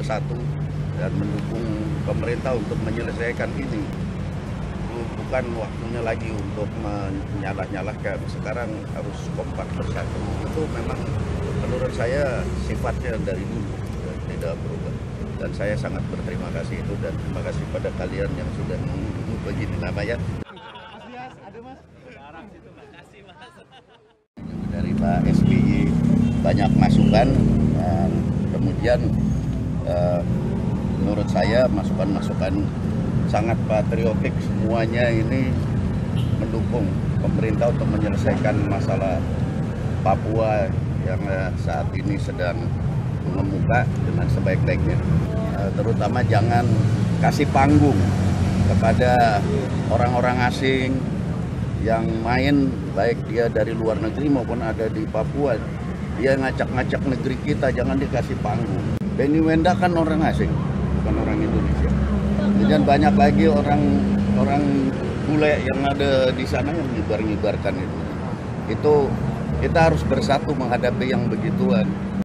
bersatu dan mendukung pemerintah untuk menyelesaikan ini. Bukan waktunya lagi untuk menyalah-nyalahkan, sekarang harus kompak bersatu. Itu memang menurut saya sifatnya dari dulu tidak berubah. Dan saya sangat berterima kasih itu, dan terima kasih pada kalian yang sudah menunggu begini namanya. Dari Pak SBY banyak masukan, dan kemudian menurut saya masukan-masukan sangat patriotik, semuanya ini mendukung pemerintah untuk menyelesaikan masalah Papua yang saat ini sedang mengemuka dengan sebaik-baiknya. Terutama jangan kasih panggung kepada orang-orang asing yang main, baik dia dari luar negeri maupun ada di Papua. Dia ngacak-ngacak negeri kita, jangan dikasih panggung. Benny Wenda kan orang asing, bukan orang Indonesia. Dan banyak lagi orang bule yang ada di sana yang menyebar-nyebarkan itu. Itu kita harus bersatu menghadapi yang begituan.